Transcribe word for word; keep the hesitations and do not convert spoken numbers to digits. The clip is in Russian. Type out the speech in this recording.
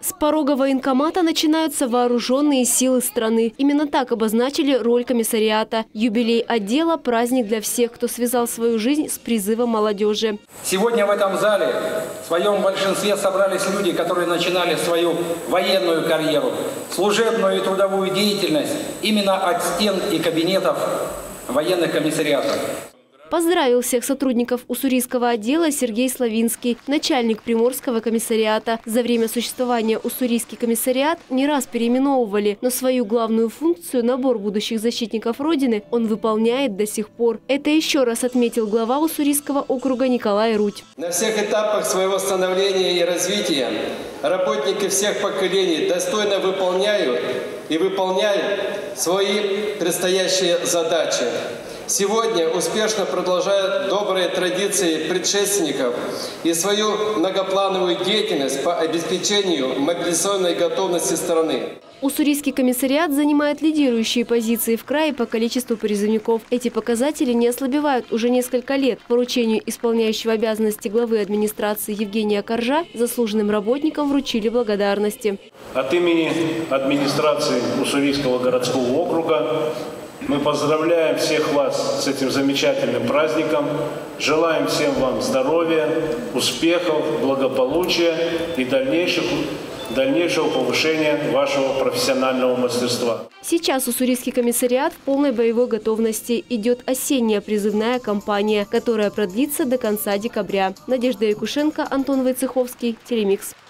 С порога военкомата начинаются вооруженные силы страны. Именно так обозначили роль комиссариата. Юбилей отдела – праздник для всех, кто связал свою жизнь с призывом молодежи. Сегодня в этом зале в своем большинстве собрались люди, которые начинали свою военную карьеру, служебную и трудовую деятельность именно от стен и кабинетов военных комиссариатов. Поздравил всех сотрудников уссурийского отдела Сергей Славинский, начальник Приморского комиссариата. За время существования уссурийский комиссариат не раз переименовывали, но свою главную функцию – набор будущих защитников Родины – он выполняет до сих пор. Это еще раз отметил глава уссурийского округа Николай Рудь. На всех этапах своего становления и развития работники всех поколений достойно выполняют и выполняют свои предстоящие задачи. Сегодня успешно продолжают добрые традиции предшественников и свою многоплановую деятельность по обеспечению мобилизационной готовности страны. Уссурийский комиссариат занимает лидирующие позиции в крае по количеству призывников. Эти показатели не ослабевают уже несколько лет. Поручению исполняющего обязанности главы администрации Евгения Коржа заслуженным работникам вручили благодарности. От имени администрации Уссурийского городского округа мы поздравляем всех вас с этим замечательным праздником. Желаем всем вам здоровья, успехов, благополучия и дальнейших, дальнейшего повышения вашего профессионального мастерства. Сейчас уссурийский комиссариат в полной боевой готовности. Идет осенняя призывная кампания, которая продлится до конца декабря. Надежда Якушенко, Антон Войцеховский, Телемикс.